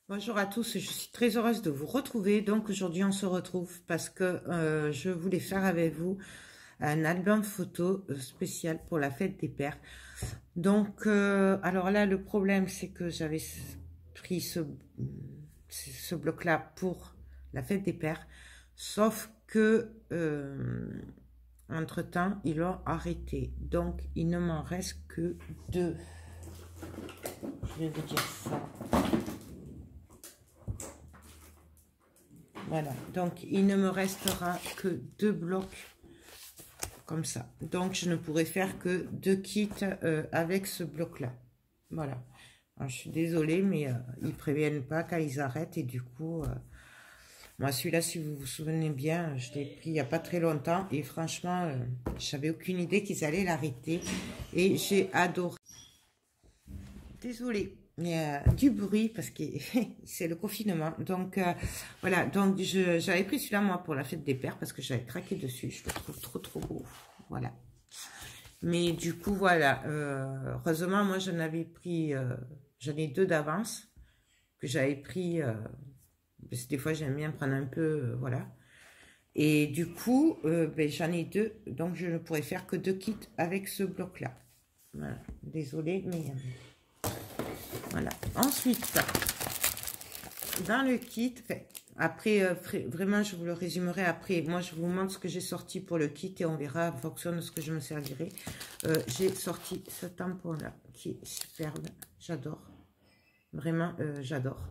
Bonjour à tous, je suis très heureuse de vous retrouver. Donc aujourd'hui on se retrouve parce que je voulais faire avec vous un album photo spécial pour la fête des pères. Donc alors là le problème c'est que j'avais pris ce bloc-là pour la fête des pères, sauf que entre-temps ils l'ont arrêté. Donc il ne m'en reste que deux. Je vais vous dire ça. Voilà, donc il ne me restera que deux blocs comme ça. Donc je ne pourrai faire que deux kits avec ce bloc-là. Voilà. Alors, je suis désolée, mais ils préviennent pas quand ils arrêtent. Et du coup, moi celui-là, si vous vous souvenez bien, je l'ai pris il n'y a pas très longtemps. Et franchement, j'avais aucune idée qu'ils allaient l'arrêter. Et j'ai adoré. Désolée. Il y a du bruit parce que c'est le confinement. Donc, voilà. Donc, j'avais pris celui-là, moi, pour la fête des pères parce que j'avais craqué dessus. Je le trouve trop, trop beau. Voilà. Mais du coup, voilà. Heureusement, moi, j'en avais pris... j'en ai deux d'avance que j'avais pris... parce que des fois, j'aime bien prendre un peu... voilà. Et du coup, ben, j'en ai deux. Donc, je ne pourrais faire que deux kits avec ce bloc-là. Voilà. Désolée, mais... voilà. Ensuite, dans le kit, après, vraiment, je vous le résumerai après. Moi, je vous montre ce que j'ai sorti pour le kit et on verra en fonction de ce que je me servirai. J'ai sorti ce tampon-là qui est superbe. J'adore. Vraiment, j'adore.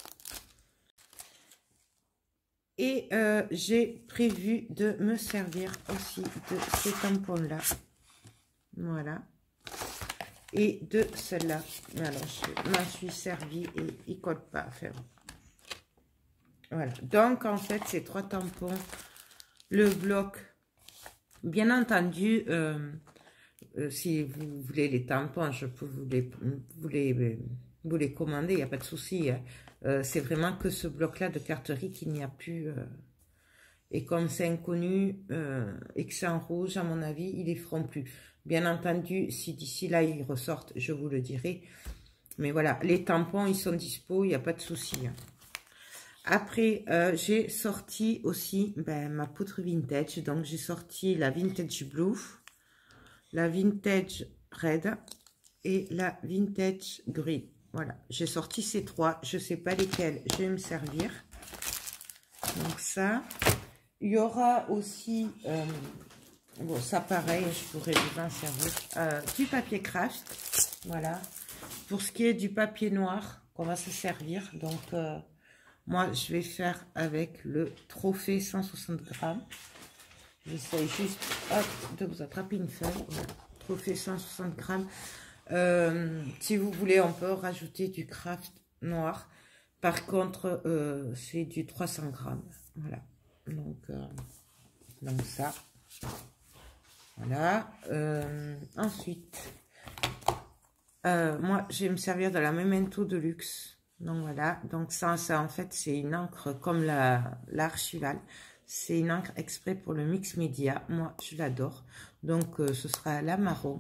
Et j'ai prévu de me servir aussi de ces tampons-là. Voilà. Et de celle-là. Alors, je m'en suis servi et il ne colle pas. Enfin, voilà. Donc, en fait, ces trois tampons, le bloc, bien entendu, si vous voulez les tampons, je peux vous les commander, il n'y a pas de souci. Hein. C'est vraiment que ce bloc-là de carterie qu'il n'y a plus. Et comme c'est inconnu et que c'est en rouge, à mon avis, ils ne les feront plus. Bien entendu, si d'ici là, ils ressortent, je vous le dirai. Mais voilà, les tampons, ils sont dispo, il n'y a pas de souci. Hein. Après, j'ai sorti aussi ma poudre vintage. Donc, j'ai sorti la Vintage Blue, la Vintage Red et la Vintage Green. Voilà, j'ai sorti ces trois. Je ne sais pas lesquels je vais me servir. Donc, ça... Il y aura aussi, bon ça pareil, je pourrais vous en servir, du papier craft, voilà. Pour ce qui est du papier noir qu'on va se servir, donc moi je vais faire avec le trophée 160 grammes. J'essaie juste hop, de vous attraper une feuille, voilà. Trophée 160 grammes. Si vous voulez, on peut rajouter du craft noir. Par contre, c'est du 300 grammes, voilà. Donc ça, voilà. Ensuite, moi, je vais me servir de la Memento de luxe. Donc voilà. Donc ça en fait, c'est une encre comme l'Archival. C'est une encre exprès pour le mix média. Moi, je l'adore. Donc ce sera la marron.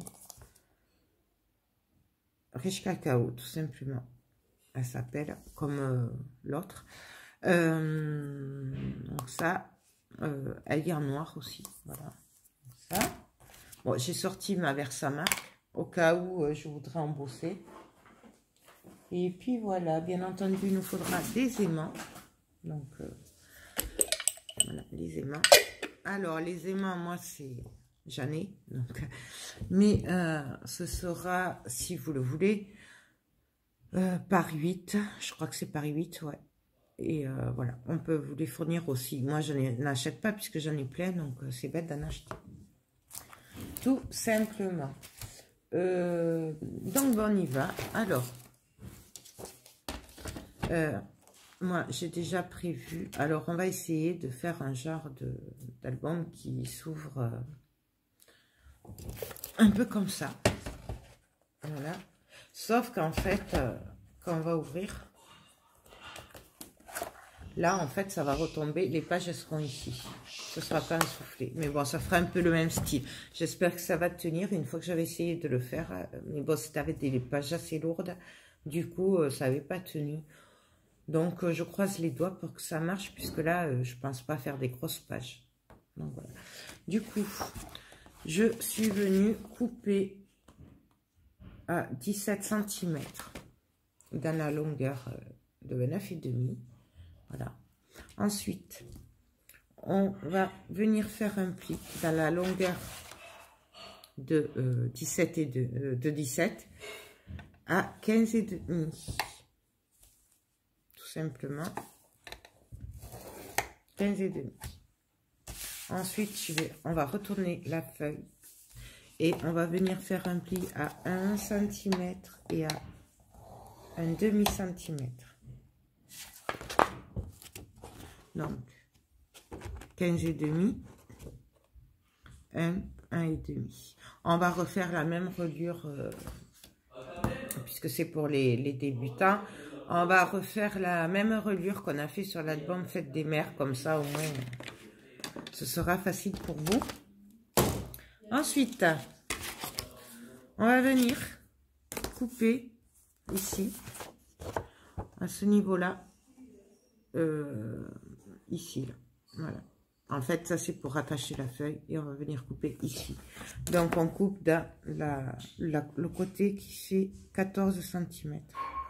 Riche cacao, tout simplement. Elle s'appelle comme l'autre. Donc ça, elle est en noir aussi, voilà, ça. Bon, j'ai sorti ma Versamark au cas où je voudrais embosser. Et puis voilà, bien entendu, il nous faudra des aimants. Donc voilà, les aimants. Alors les aimants, moi c'est j'en ai, donc mais ce sera, si vous le voulez, par 8. Je crois que c'est par 8, ouais. Et voilà, on peut vous les fournir aussi. Moi, je n'achète pas puisque j'en ai plein, donc c'est bête d'en acheter. Tout simplement. Donc, bon, on y va. Alors, moi, j'ai déjà prévu. Alors, on va essayer de faire un genre d'album qui s'ouvre un peu comme ça. Voilà. Sauf qu'en fait, quand on va ouvrir... Là, en fait, ça va retomber. Les pages, elles seront ici. Ce ne sera pas essoufflé. Mais bon, ça fera un peu le même style. J'espère que ça va tenir. Une fois que j'avais essayé de le faire. Mais bon, c'était avec des pages assez lourdes. Du coup, ça n'avait pas tenu. Donc, je croise les doigts pour que ça marche, puisque là, je pense pas faire des grosses pages. Donc, voilà. Du coup, je suis venue couper à 17 cm dans la longueur de 9,5. Voilà. Ensuite, on va venir faire un pli dans la longueur de 17 et de 17 à 15,5. Tout simplement 15,5. Ensuite, on va retourner la feuille et on va venir faire un pli à 1 cm et à un demi-centimètre. Donc, 15,5, 1,5. On va refaire la même reliure, puisque c'est pour les débutants. On va refaire la même reliure qu'on a fait sur l'album Fête des Mères, comme ça au moins ce sera facile pour vous. Ensuite, on va venir couper ici, à ce niveau-là, ici, là. Voilà. En fait, ça c'est pour attacher la feuille et on va venir couper ici. Donc, on coupe dans le côté qui fait 14 cm.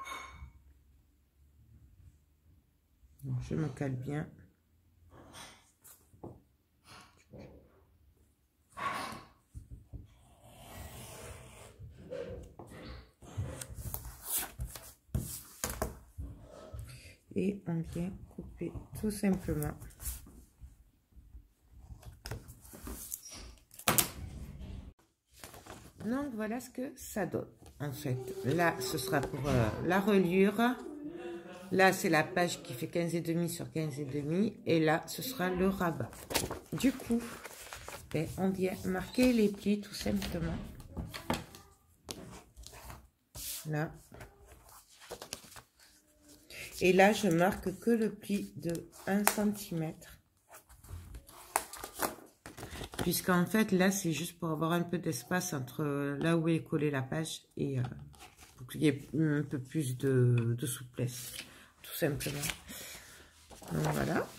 Donc, je me cale bien. Et on vient couper tout simplement. Donc voilà ce que ça donne en fait. Là ce sera pour la reliure. Là c'est la page qui fait 15,5 sur 15,5 et là ce sera le rabat. Du coup ben, on vient marquer les plis tout simplement. Là. Et là je marque que le pli de 1 cm. Puisqu'en fait, là, c'est juste pour avoir un peu d'espace entre là où est collée la page et pour qu'il y ait un peu plus de souplesse, tout simplement. Donc, voilà.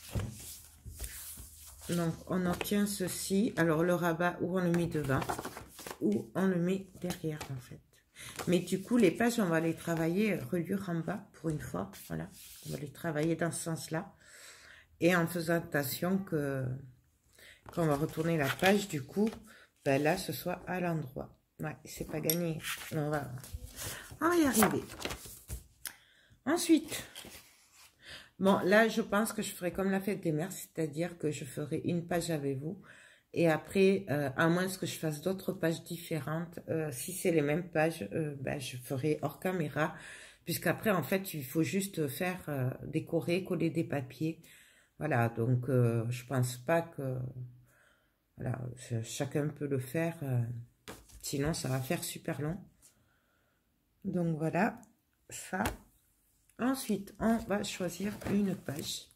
Donc, on obtient ceci. Alors, le rabat, ou on le met devant, ou on le met derrière, en fait. Mais du coup, les pages, on va les travailler reliure en bas, pour une fois. Voilà. On va les travailler dans ce sens-là. Et en faisant attention que... Quand on va retourner la page, du coup, ben là, ce soit à l'endroit. Ouais, c'est pas gagné. On va y arriver. Ensuite, bon, là, je pense que je ferai comme la Fête des Mères, c'est-à-dire que je ferai une page avec vous. Et après, à moins que je fasse d'autres pages différentes, si c'est les mêmes pages, ben, je ferai hors caméra. Puisqu'après, en fait, il faut juste faire décorer, coller des papiers. Voilà, donc je pense pas que... Voilà, chacun peut le faire, sinon ça va faire super long. Donc voilà, ça. Ensuite, on va choisir une page.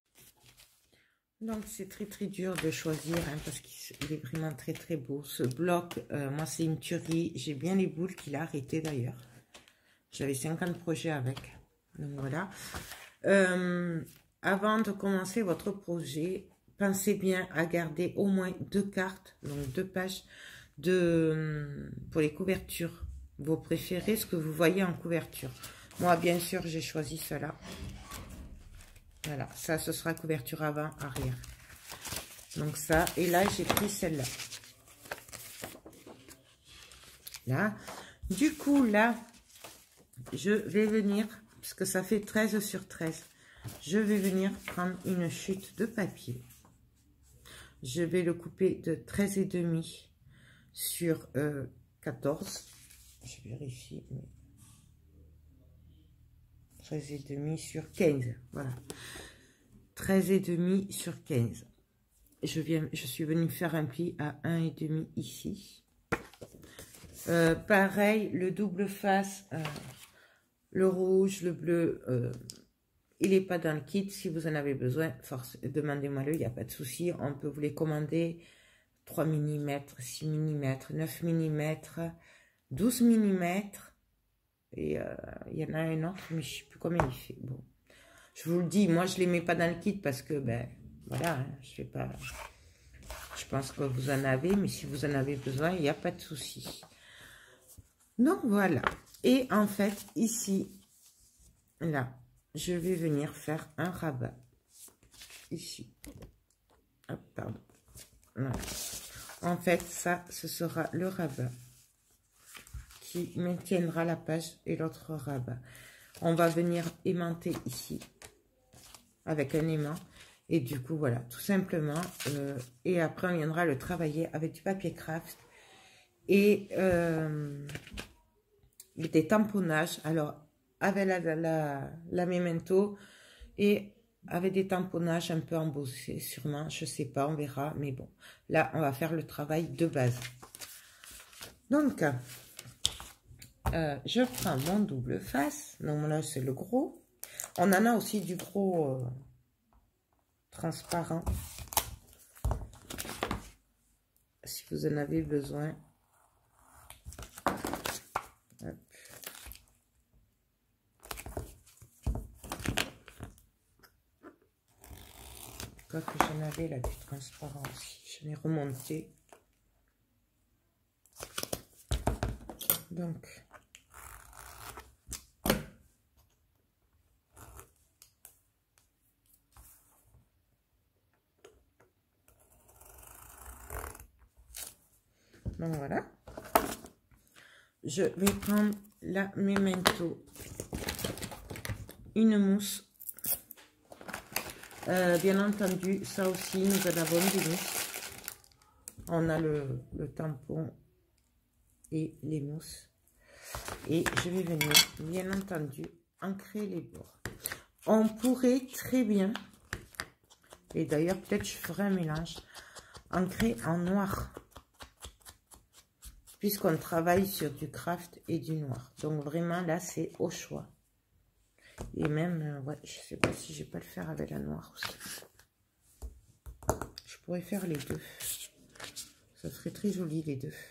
Donc c'est très dur de choisir, hein, parce qu'il est vraiment très beau. Ce bloc, moi c'est une tuerie, j'ai bien les boules qu'il a arrêté d'ailleurs. J'avais 50 projets avec, donc voilà. Avant de commencer votre projet, pensez bien à garder au moins 2 cartes, donc 2 pages pour les couvertures. Vos préférés, ce que vous voyez en couverture. Moi, bien sûr, j'ai choisi cela. Voilà, ça, ce sera couverture avant, arrière. Donc ça, et là, j'ai pris celle-là. Là. Du coup, là, je vais venir, parce que ça fait 13 sur 13, je vais venir prendre une chute de papier. Je vais le couper de 13,5 sur 14. Je vérifie. 13,5 sur 15. Voilà. 13,5 sur 15. Je suis venue faire un pli à 1,5 ici. Pareil, le double face, le rouge, le bleu, il n'est pas dans le kit. Si vous en avez besoin, demandez-moi-le, il n'y a pas de souci. On peut vous les commander 3 mm, 6 mm, 9 mm, 12 mm. Et il y en a un autre, mais je ne sais plus combien il fait. Bon, Je vous le dis, moi, je ne les mets pas dans le kit parce que, ben, voilà, hein, je fais pas... Je pense que vous en avez, mais si vous en avez besoin, il n'y a pas de souci. Donc, voilà. Et en fait, ici, là, je vais venir faire un rabat. Ici. Hop, pardon. Voilà. En fait, ça, ce sera le rabat qui maintiendra la page et l'autre rabat. On va venir aimanter ici avec un aimant. Et du coup, voilà, tout simplement. Et après, on viendra le travailler avec du papier craft et des tamponnages. Alors, avec la Memento et avec des tamponnages un peu embossés, sûrement. Je sais pas, on verra. Mais bon, là, on va faire le travail de base. Donc, je prends mon double face. Donc là, c'est le gros. On en a aussi du gros transparent. Si vous en avez besoin. Hop. Quoi que j'en avais là du transparent aussi. J'en ai remonté. Donc. Donc voilà. Je vais prendre la Memento. Une mousse. Bien entendu, ça aussi, nous en avons des mousses. On a le tampon et les mousses. Et je vais venir, bien entendu, ancrer les bords. On pourrait très bien, et d'ailleurs peut-être je ferai un mélange, ancrer en noir. Puisqu'on travaille sur du craft et du noir. Donc vraiment là, c'est au choix. Et même, ouais, je sais pas si je vais pas le faire avec la noire aussi. Je pourrais faire les deux. Ça serait très joli les deux.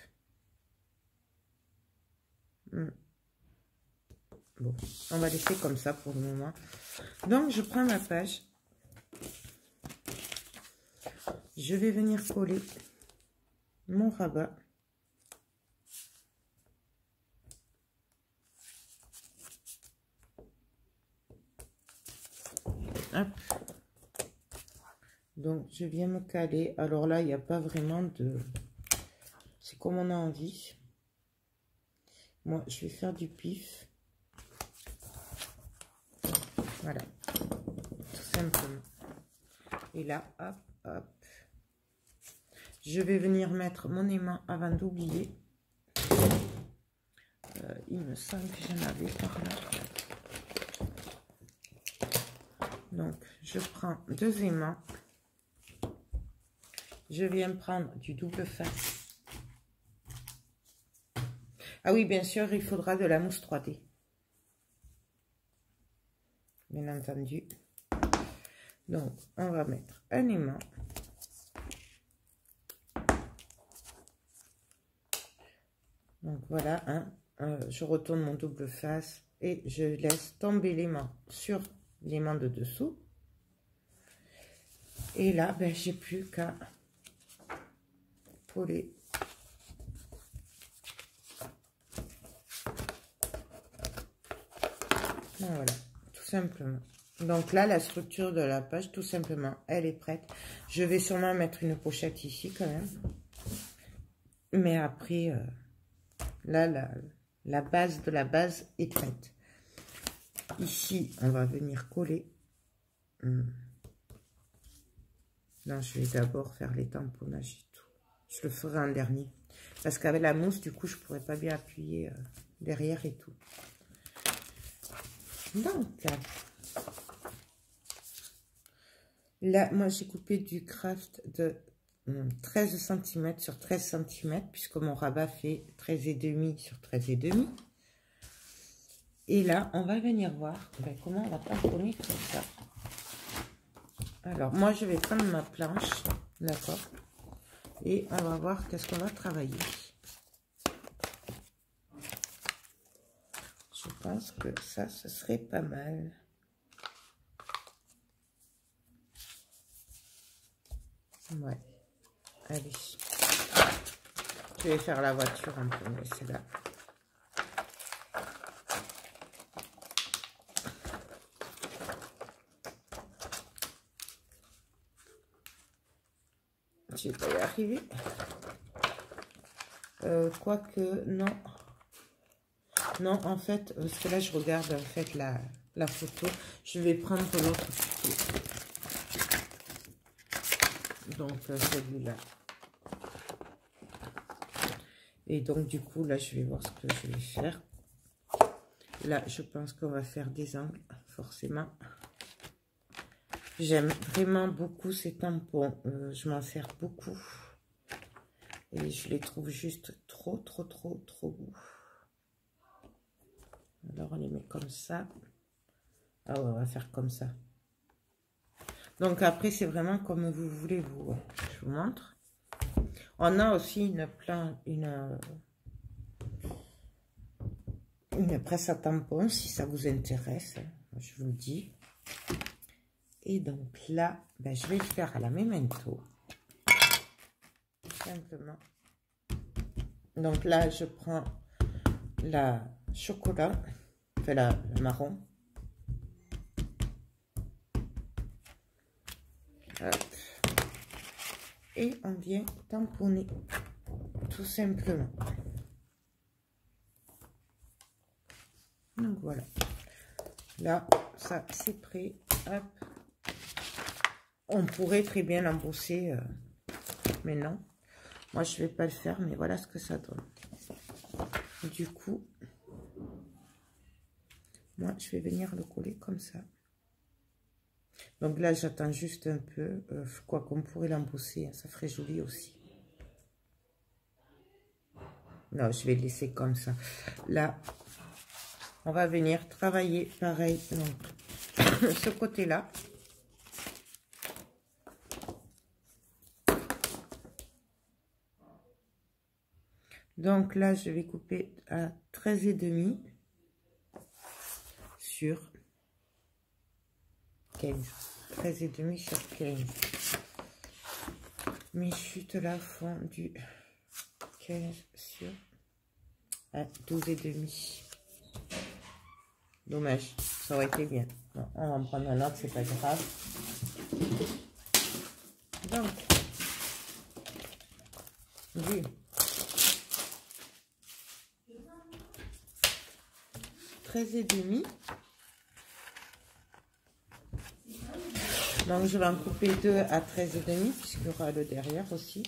Bon, on va laisser comme ça pour le moment. Donc, je prends ma page. Je vais venir coller mon rabat. Hop. Donc, je viens me caler. Alors là, il n'y a pas vraiment de... C'est comme on a envie. Moi, je vais faire du pif. Voilà. Tout simplement. Et là, hop, hop. Je vais venir mettre mon aimant avant d'oublier. Il me semble que j'en avais par là. Donc, je prends 2 aimants. Je viens prendre du double face. Ah oui, bien sûr, il faudra de la mousse 3D. Bien entendu. Donc, on va mettre un aimant. Donc, voilà, hein, je retourne mon double face et je laisse tomber l'aimant sur l'aimant de dessous. Et là, ben, j'ai plus qu'à coller. Voilà, tout simplement. Donc là, la structure de la page, tout simplement, elle est prête. Je vais sûrement mettre une pochette ici quand même. Mais après, là, la base de la base est prête. Ici, on va venir coller. Non, je vais d'abord faire les tamponnages et tout. Je le ferai en dernier. Parce qu'avec la mousse, du coup, je ne pourrais pas bien appuyer derrière et tout. Donc, là, moi, j'ai coupé du craft de 13 cm sur 13 cm, puisque mon rabat fait 13,5 sur 13,5. Et là, on va venir voir comment on va tamponner tout ça. Alors, moi, je vais prendre ma planche, d'accord, et on va voir qu'est-ce qu'on va travailler. Je pense que ça, ce serait pas mal. Ouais. Allez. Je vais faire la voiture en premier, c'est là. Je vais pas y arriver. Quoique, non. Non, en fait, parce que là, je regarde en fait la photo. Je vais prendre l'autre photo. Donc, celui-là. Et donc, du coup, là, je vais voir ce que je vais faire. Là, je pense qu'on va faire des angles, forcément. J'aime vraiment beaucoup ces tampons. Je m'en sers beaucoup. Et je les trouve juste trop beaux. Alors, on les met comme ça. Ah ouais, on va faire comme ça. Donc, après, c'est vraiment comme vous voulez, vous. Je vous montre. On a aussi une presse à tampons, si ça vous intéresse. Je vous le dis. Et donc là, ben, je vais le faire à la Memento. Simplement. Donc là, je prends la chocolat, enfin la marron. Hop. Et on vient tamponner, tout simplement. Donc voilà. Là, ça c'est prêt. Hop. On pourrait très bien l'embosser, mais non. Moi, je vais pas le faire, mais voilà ce que ça donne. Du coup, moi, je vais venir le coller comme ça. Donc là, j'attends juste un peu. Quoi qu'on pourrait l'embosser, hein, ça ferait joli aussi. Non, je vais le laisser comme ça. Là, on va venir travailler pareil. Donc, ce côté-là. Donc là, je vais couper à 13,5 sur 15. 13,5 sur 15. Mes chutes là font du 15 sur 12,5. Dommage, ça aurait été bien. Bon, on va en prendre un autre, c'est pas grave. Donc, vu 13,5. Donc, je vais en couper 2 à 13,5 puisqu'il y aura le derrière aussi.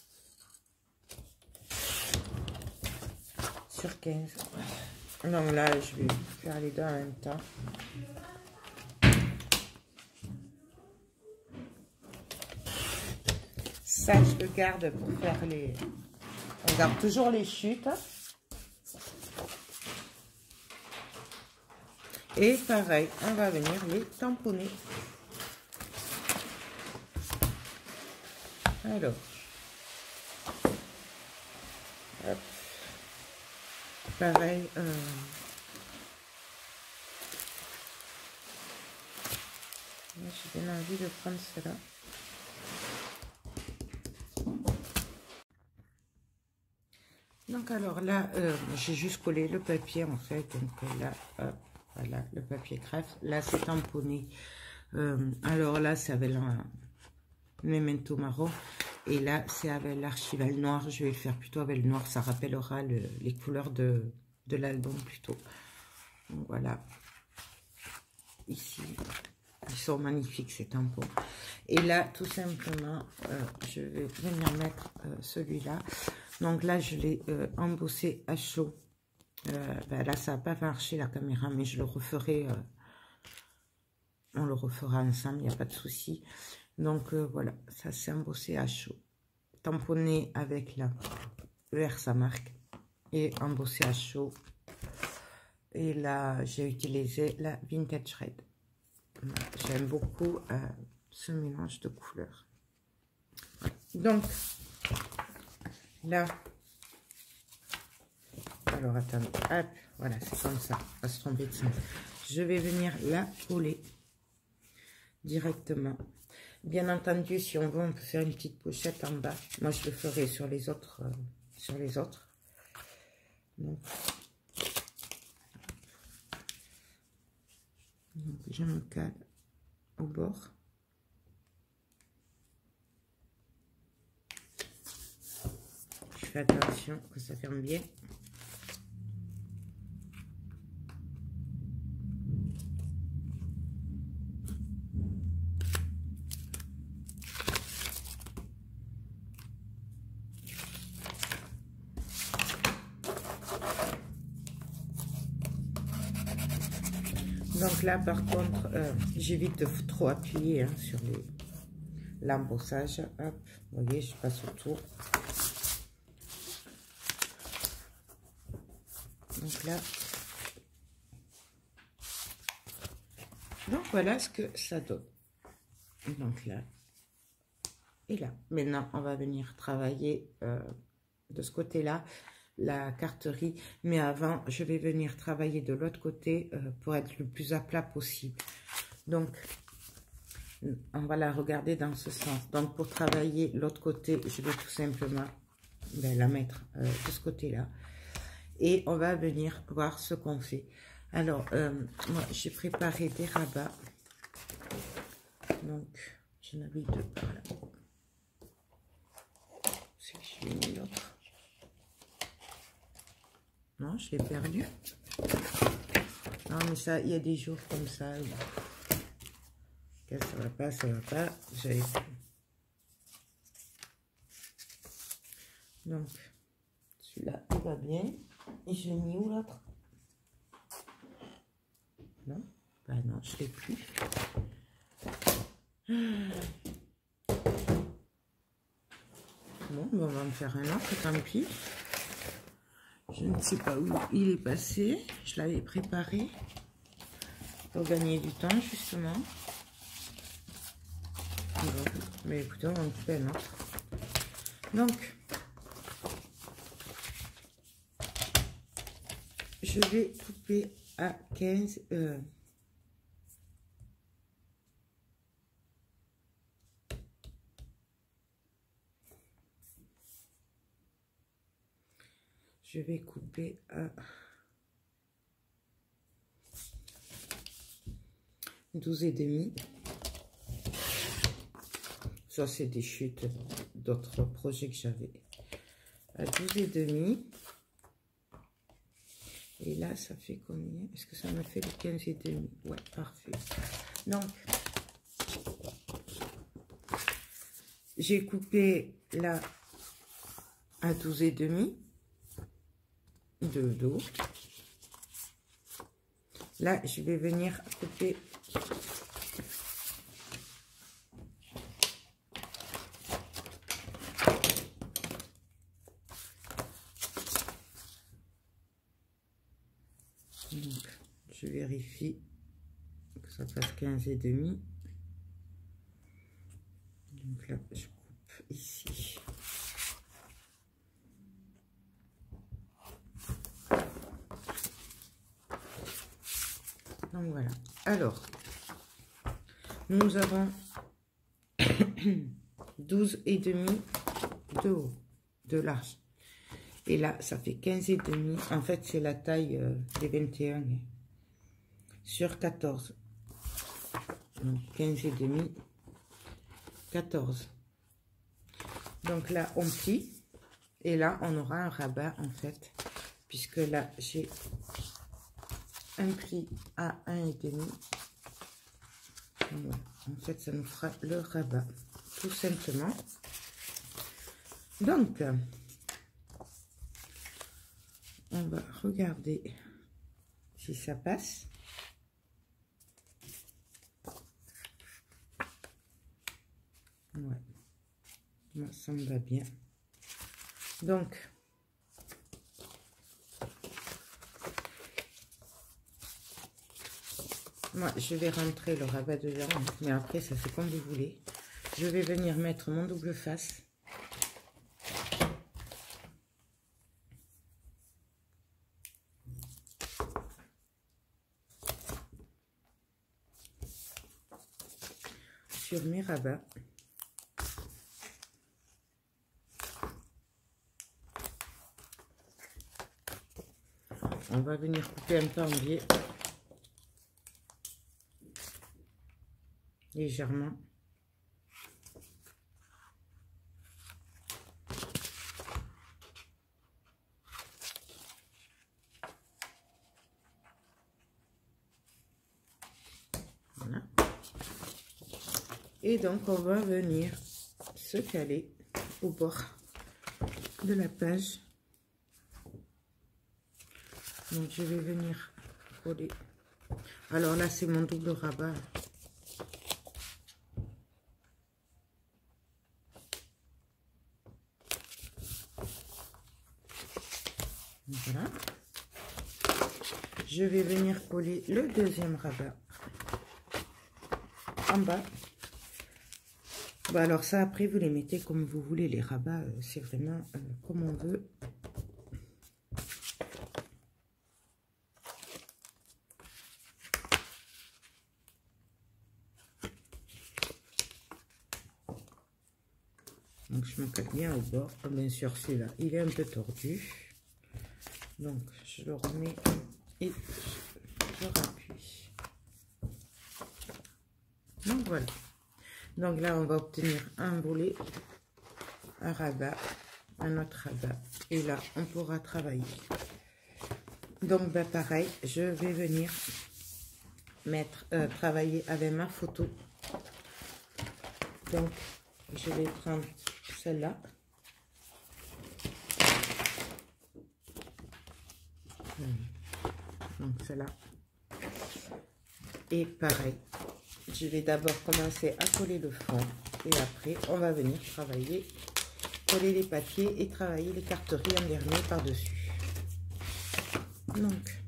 Sur 15. Donc là, je vais faire les deux en même temps. Ça, je le garde pour faire les... On garde toujours les chutes. Et pareil, on va venir les tamponner. Alors, hop. Pareil, j'ai bien envie de prendre cela. Donc alors là, j'ai juste collé le papier en fait. Donc là, hop, voilà, le papier crève. Là, c'est tamponné. Alors là, c'est avec le Memento marron. Et là, c'est avec l'archival noir. Je vais le faire plutôt avec le noir. Ça rappellera les couleurs de l'album plutôt. Donc voilà. Ici, ils sont magnifiques ces tampons. Et là, tout simplement, je vais venir mettre celui-là. Donc là, je l'ai embossé à chaud. Ben là, ça n'a pas marché la caméra, mais je le referai. On le refera ensemble, il n'y a pas de souci. Donc voilà, ça s'est embossé à chaud. Tamponné avec la Versa marque et embossé à chaud. Et là, j'ai utilisé la Vintage Red. J'aime beaucoup ce mélange de couleurs. Donc, là, alors attendez, hop, voilà, c'est comme ça, on va se tromper de sens. Je vais venir la coller directement. Bien entendu, si on veut, on peut faire une petite pochette en bas. Moi, je le ferai sur les autres. Donc, je me cale au bord. Je fais attention que ça ferme bien. Donc là, par contre, j'évite de trop appuyer hein, sur l'embossage. Hop, vous voyez, je passe autour. Donc là, donc voilà ce que ça donne. Donc là et là. Maintenant, on va venir travailler de ce côté-là la carterie, mais avant je vais venir travailler de l'autre côté pour être le plus à plat possible. Donc on va la regarder dans ce sens. Donc pour travailler l'autre côté, je vais tout simplement la mettre de ce côté-là et on va venir voir ce qu'on fait. Alors moi j'ai préparé des rabats, donc j'en avais deux par là. C'est que je vais mis l'autre. Non, je l'ai perdu. Non, mais ça, il y a des jours comme ça. Ça va pas, ça va pas. Donc, celui-là, il va bien. Et je l'ai mis où l'autre? Non, bah non, je ne l'ai plus. Bon, on va en faire un autre, tant pis. Je ne sais pas où il est passé. Je l'avais préparé pour gagner du temps, justement. Bon, mais écoutez, on en fait un autre. Donc, je vais couper à 15. Je vais couper à 12,5. Ça, c'est des chutes d'autres projets que j'avais. À 12,5. Et là, ça fait combien? Est-ce que ça me fait le 15,5? Ouais, parfait. Donc, j'ai coupé là à 12,5 de dos. Là, je vais venir couper donc, je vérifie que ça fasse 15,5. Donc là, je coupe ici. Donc voilà. Alors, nous avons 12,5 de haut, de large. Et là, ça fait 15,5. En fait, c'est la taille des 21 hein, sur 14. Donc 15,5, 14. Donc là, on plie. Et là, on aura un rabat, en fait. Puisque là, j'ai un pli à 1,5. Voilà. En fait, ça nous fera le rabat, tout simplement. Donc, on va regarder si ça passe. Ouais, moi, ça me va bien. Donc, moi, je vais rentrer le rabat dedans, mais après, ça fait comme vous voulez. Je vais venir mettre mon double face. sur mes rabats. On va venir couper un peu en biais. Légèrement. Voilà. Et donc on va venir se caler au bord de la page. Donc je vais venir coller. Alors là c'est mon double rabat. Voilà. Je vais venir coller le deuxième rabat en bas. Bon, alors ça après vous les mettez comme vous voulez, les rabats c'est vraiment comme on veut. Donc je me cale bien au bord. Bien sûr celui-là il est un peu tordu, donc je le remets et je rappuie. Donc voilà. Donc là on va obtenir un volet, un rabat, un autre rabat, et là on pourra travailler. Donc bah, pareil, je vais venir mettre travailler avec ma photo. Donc je vais prendre celle-là. Donc celle-là. Et pareil, je vais d'abord commencer à coller le fond. Et après, on va venir travailler, coller les papiers et travailler les carteries en dernier par-dessus. Donc,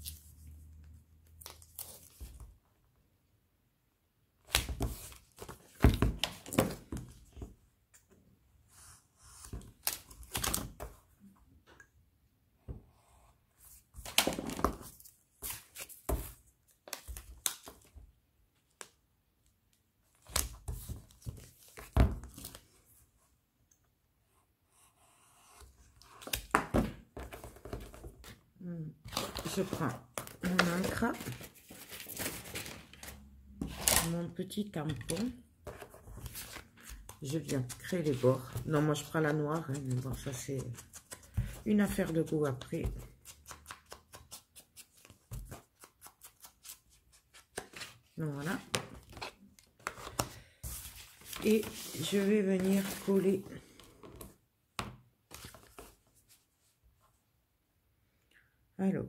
je prends mon encre, mon petit tampon, je viens créer les bords. Non, moi je prends la noire, hein, mais bon, ça c'est une affaire de goût après. Donc voilà. Et je vais venir coller alors.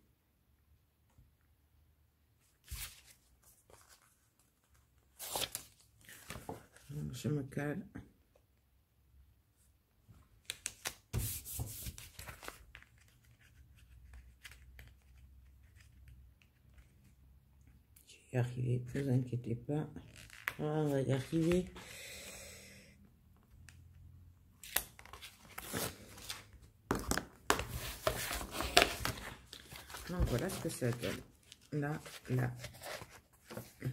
Donc, je me cale. Je vais y arriver, ne vous inquiétez pas. On va y arriver. Donc voilà ce que ça donne. Là, là, là.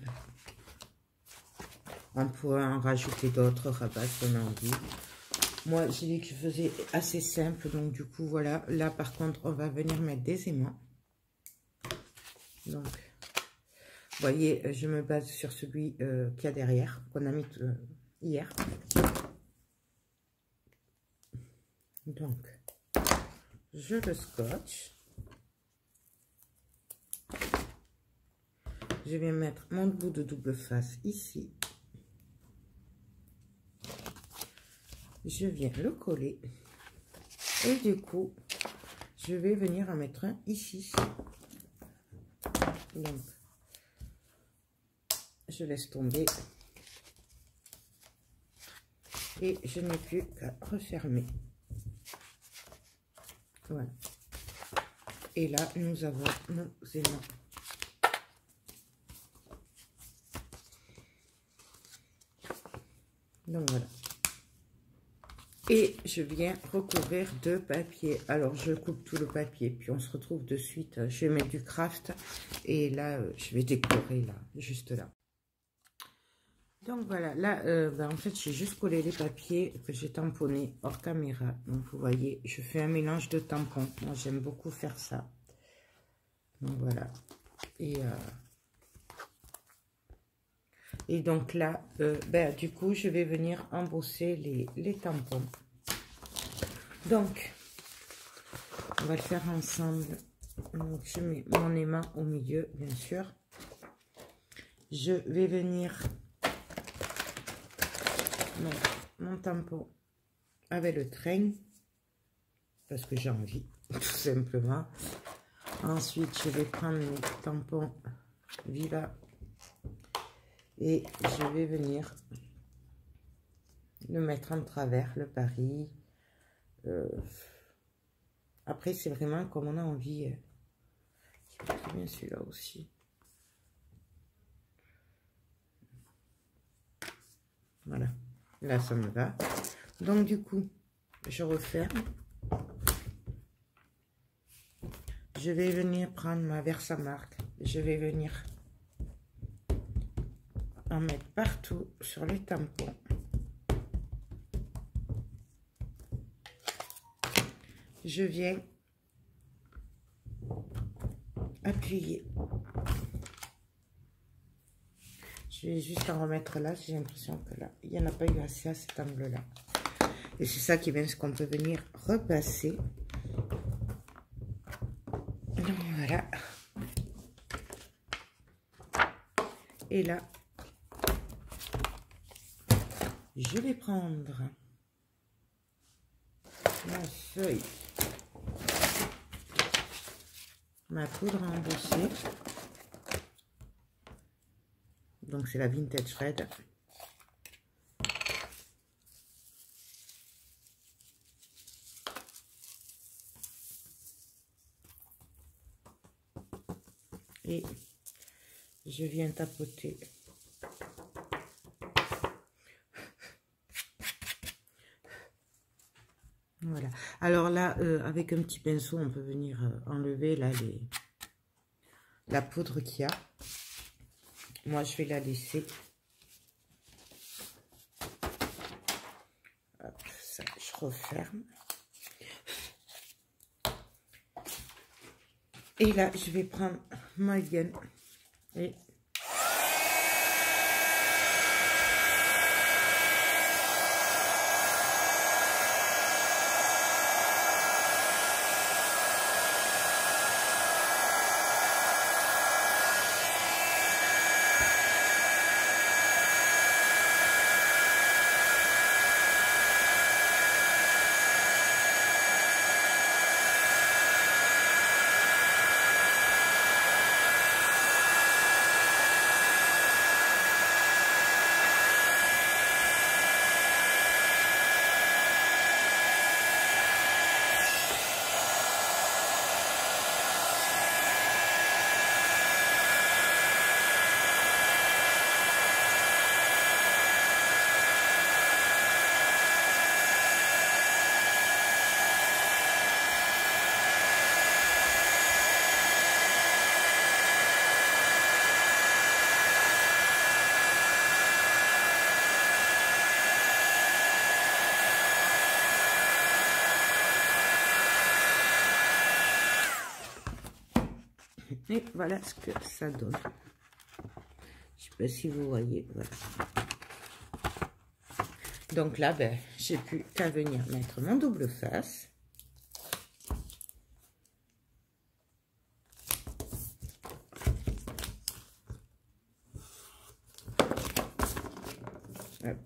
On pourrait en rajouter d'autres rabats si on a envie. Moi, j'ai dit que je faisais assez simple, donc du coup, voilà. Là, par contre, on va venir mettre des aimants. Donc, vous voyez, je me base sur celui qu'il y a derrière, qu'on a mis hier. Donc, je le scotche. Je vais mettre mon bout de double face ici. Je viens le coller. Et du coup, je vais venir en mettre un ici. Donc, je laisse tomber. Et je n'ai plus qu'à refermer. Voilà. Et là, nous avons nos aimants. Donc voilà. Et je viens recouvrir de papier. Alors je coupe tout le papier, puis on se retrouve de suite. Je vais mettre du craft et là je vais décorer là, juste là. Donc voilà, là, en fait, j'ai juste collé les papiers que j'ai tamponnés hors caméra. Donc vous voyez, je fais un mélange de tampons. Moi, j'aime beaucoup faire ça. Donc voilà. Et donc là, du coup, je vais venir embosser les tampons. Donc, on va le faire ensemble. Donc, je mets mon aimant au milieu, bien sûr. Je vais venir mettre mon tampon avec le train, parce que j'ai envie, tout simplement. Ensuite, je vais prendre mes tampons Viva et je vais venir le mettre en travers, le pari. Après, c'est vraiment comme on a envie. Je vais très bien celui-là aussi. Voilà. Là, ça me va. Donc, du coup, je referme. Je vais venir prendre ma Versamark. Je vais venir en mettre partout sur les tampons. Je viens appuyer. Je vais juste en remettre là. J'ai l'impression que là, il n'y en a pas eu assez à cet angle-là. Et c'est ça qui vient, ce qu'on peut venir repasser. Donc voilà. Et là, je vais prendre ma feuille, ma poudre à embosser. Donc c'est la Vintage Red. Et je viens tapoter. Voilà. Alors là, avec un petit pinceau, on peut venir enlever là la poudre qu'il y a. Moi, je vais la laisser. Hop, ça, je referme. Et là, je vais prendre ma gaine et voilà ce que ça donne. Je sais pas si vous voyez. Voilà. Donc là, j'ai plus qu'à venir mettre mon double face. Hop.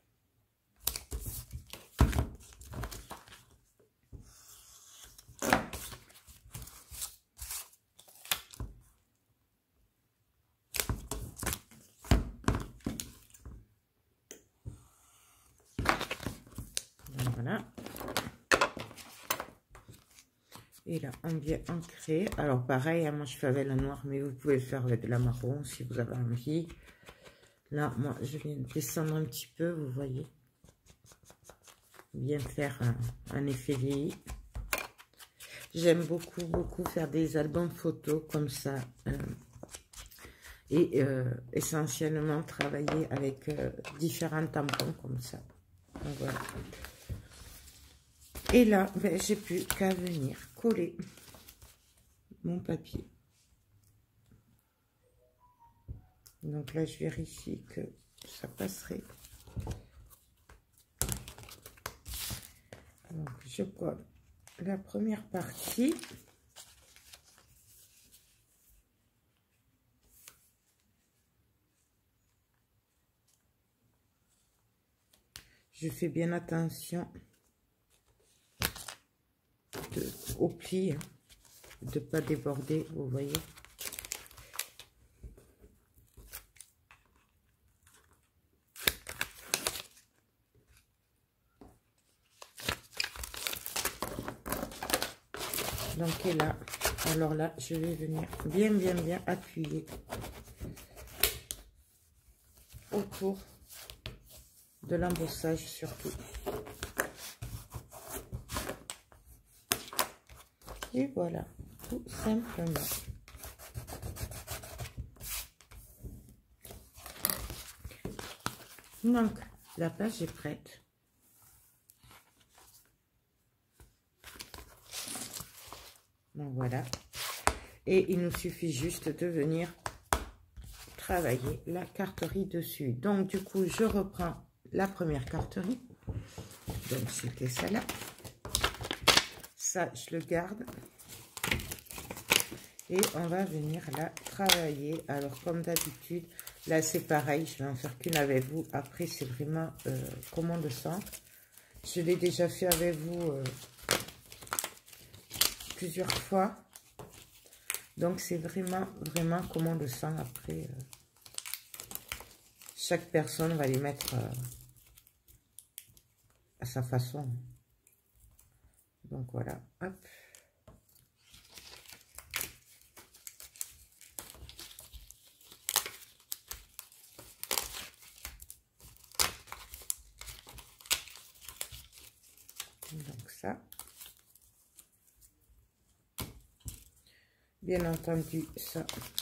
Voilà. Et là, on vient ancrer. Alors, pareil, hein, moi, je fais avec la noire, mais vous pouvez le faire avec de la marron si vous avez envie. Là, moi, je viens descendre un petit peu, vous voyez. Bien faire un effet vieilli. J'aime beaucoup, beaucoup faire des albums photos comme ça. et essentiellement travailler avec différents tampons comme ça. Donc, voilà. Et là, ben, j'ai plus qu'à venir coller mon papier. Donc là, je vérifie que ça passerait. Donc, je colle la première partie. Je fais bien attention au pli, hein, de ne pas déborder, vous voyez. Donc, et là, alors là, je vais venir bien appuyer autour de l'embossage surtout. Et voilà, tout simplement. Donc, la page est prête. Donc voilà. Et il nous suffit juste de venir travailler la carterie dessus. Donc du coup, je reprends la première carterie. Donc c'était ça là. Ça, je le garde. Et on va venir la travailler. Alors comme d'habitude, là c'est pareil. Je vais en faire qu'une avec vous. Après, c'est vraiment comme on le sent. Je l'ai déjà fait avec vous plusieurs fois. Donc c'est vraiment comme on le sent. Après, chaque personne va les mettre à sa façon. Donc voilà, hop. Donc ça. Bien entendu, ça,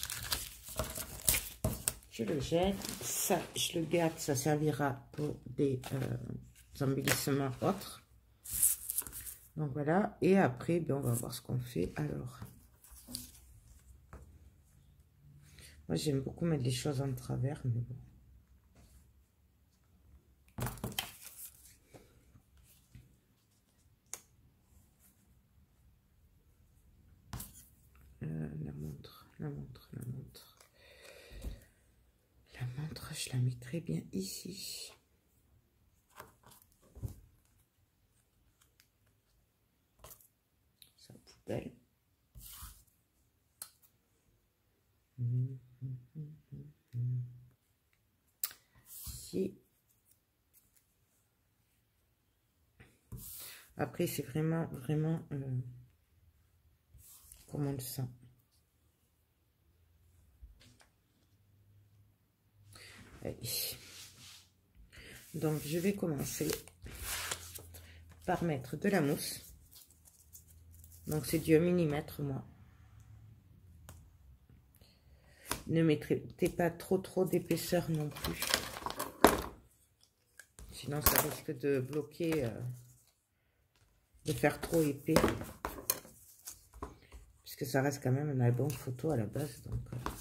je le jette. Ça, je le garde. Ça servira pour des embellissements autres. Donc voilà. Et après, ben, on va voir ce qu'on fait. Alors, moi, j'aime beaucoup mettre les choses en travers, mais bon. La montre, je la mets très bien ici. Sa poubelle. Ici. Après, c'est vraiment comme on le sent. Allez. Donc, je vais commencer par mettre de la mousse. Donc, c'est du 1 mm, moi. Ne mettez pas trop d'épaisseur non plus. Sinon, ça risque de bloquer, de faire trop épais. Puisque ça reste quand même un album photo à la base. Donc,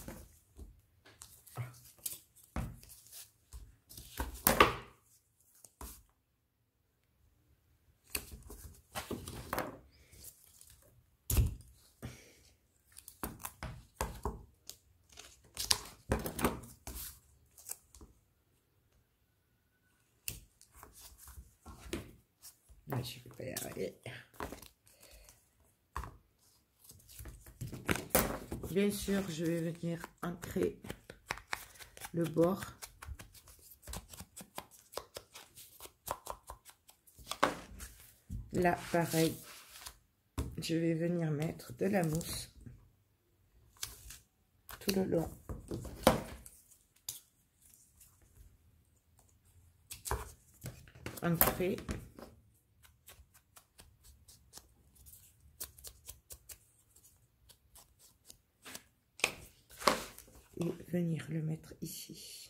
là, je ne vais pas y arriver. Bien sûr, je vais venir ancrer le bord. Là, pareil, je vais venir mettre de la mousse tout le long. Ancrer. et venir le mettre ici.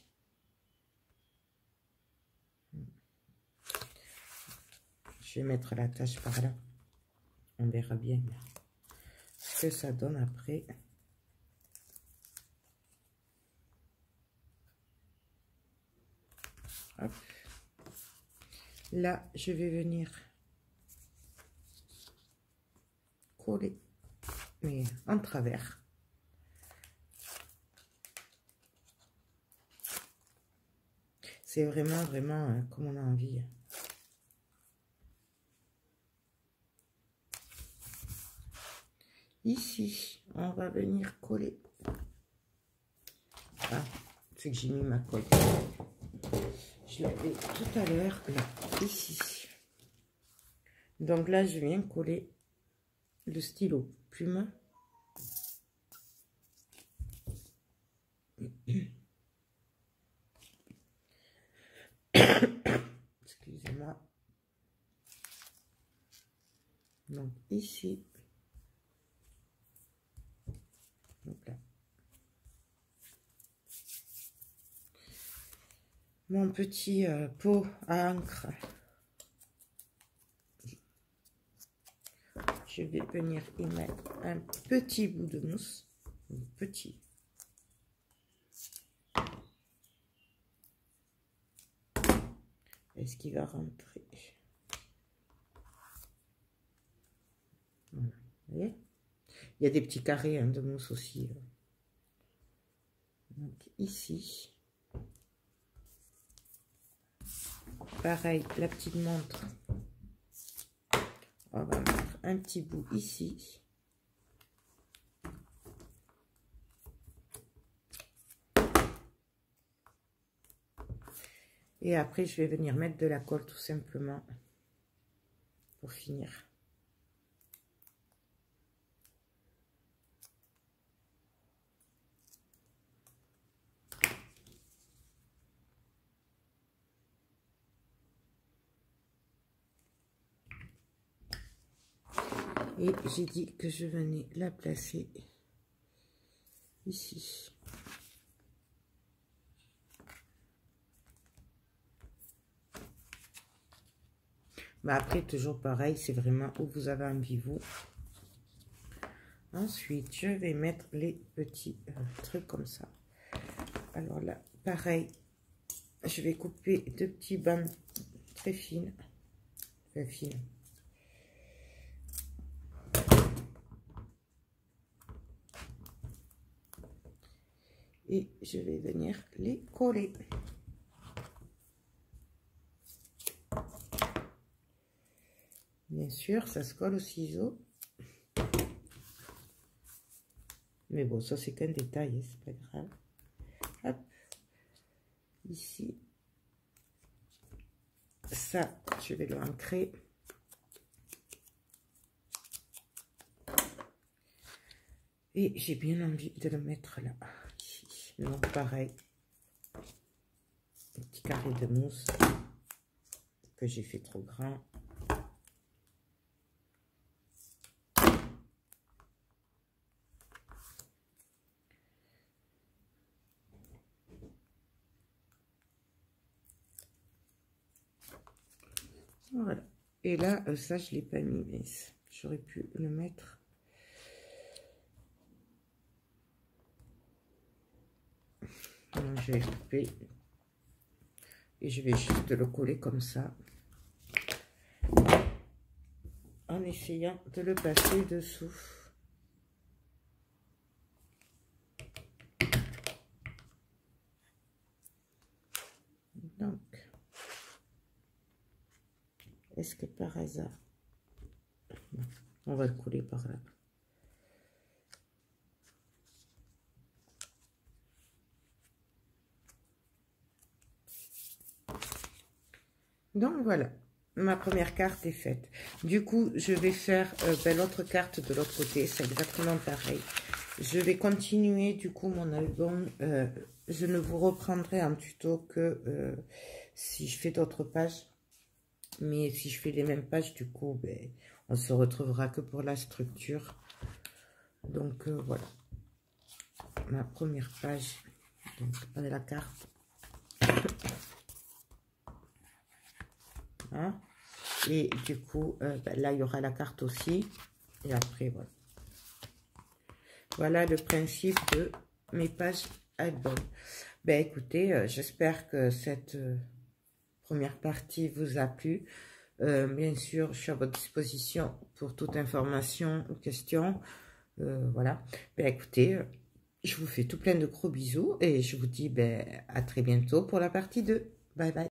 Je vais mettre la tâche par là. On verra bien ce que ça donne après. Hop. Là, je vais venir coller, mais en travers. C'est vraiment comme on a envie. Ici, on va venir coller. Ah, c'est que j'ai mis ma colle. Je l'avais tout à l'heure, là, ici. Donc là, je viens coller le stylo plume. Excusez-moi. Donc ici. Donc là. Mon petit pot à encre. Je vais venir y mettre un petit bout de mousse. Petit. Est-ce qu'il va rentrer? Voilà. Vous voyez? Il y a des petits carrés de mousse aussi. Donc ici. Pareil, la petite montre. On va mettre un petit bout ici. Et après, je vais venir mettre de la colle tout simplement pour finir. Et j'ai dit que je venais la placer ici. Mais après, toujours pareil, c'est vraiment où vous avez envie vous. Ensuite, je vais mettre les petits trucs comme ça. Alors là, pareil, je vais couper deux petits bandes très fines. Très fines. Et je vais venir les coller. Bien sûr, ça se colle au ciseau. Mais bon, ça c'est qu'un détail, c'est pas grave. Hop. Ici. Ça, je vais l'ancrer. Et j'ai bien envie de le mettre là. Ici. Donc pareil. Un petit carré de mousse que j'ai fait trop grand. Voilà. Et là, ça, je ne l'ai pas mis, mais j'aurais pu le mettre. Donc, je vais couper. Et je vais juste le coller comme ça. En essayant de le passer dessous. Donc, est-ce que par hasard, on va le coller par là. Donc voilà, ma première carte est faite. Du coup, je vais faire l'autre carte de l'autre côté, c'est exactement pareil. Je vais continuer du coup mon album. Je ne vous reprendrai en tuto que si je fais d'autres pages. Mais si je fais les mêmes pages, du coup, ben, on se retrouvera que pour la structure. Donc voilà. ma première page donc, de la carte. Voilà. Et du coup, ben là, il y aura la carte aussi. Et après, voilà. Voilà le principe de mes pages album. Ben écoutez, j'espère que cette première partie vous a plu. Bien sûr, je suis à votre disposition pour toute information ou question. Voilà. Ben écoutez, je vous fais tout plein de gros bisous et je vous dis ben, à très bientôt pour la partie 2. Bye bye.